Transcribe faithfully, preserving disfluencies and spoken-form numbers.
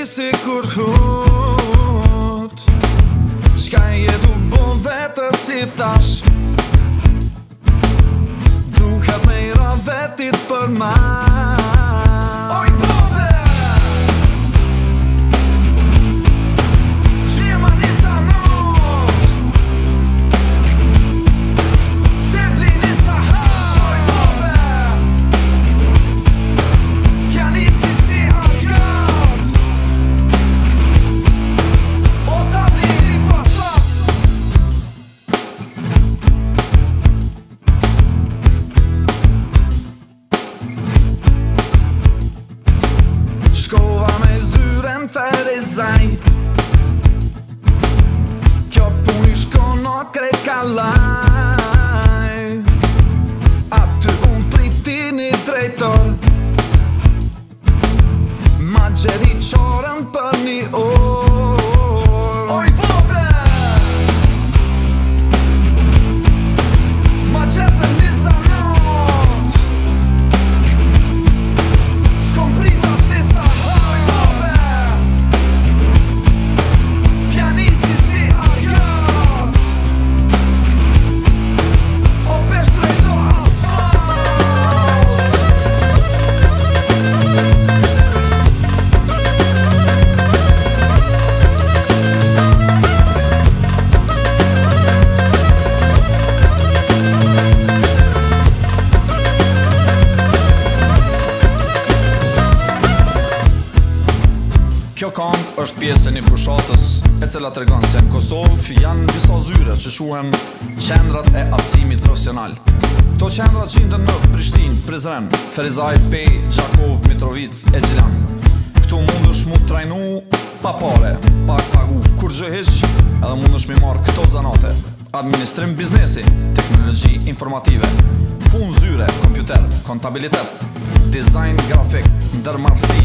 si kur hut Shka jetu bo vete si thash Duhet me i ra vetit për ma Oj bobe Gjema nisa not Te bli nisa hot Oj bobe Tja nisi si argat O ta bli li pasat Shkova me zyren Ferizaj Kjo pun i shkon o krejt kalaj Aty un priti një drejtor Ma gjeri qorën për një orë Oj bobe Ma gjetën një zanot S'kom prita s'nisa Oj bobe Pjanisi si argat O pesh drejto asfalt Kjo këngë është pjesë e një fushatës e cila tregon se në Kosovë janë disa zyre që quhen qendrat e aftësimit profesional. Këto qendra gjenden në Prishtinë, Prizren, Ferizaj, Pej, Gjakov, Mitrovic e Gjilan. Këtu mundesh mu trajnu pa pare, pa pagu kur gjë hiq, edhe mundesh mi marrë këto zanate: administrim biznesi, teknologji informative, punë zyre, kompjuter, kontabilitet, dizajn grafik, ndërmarrësi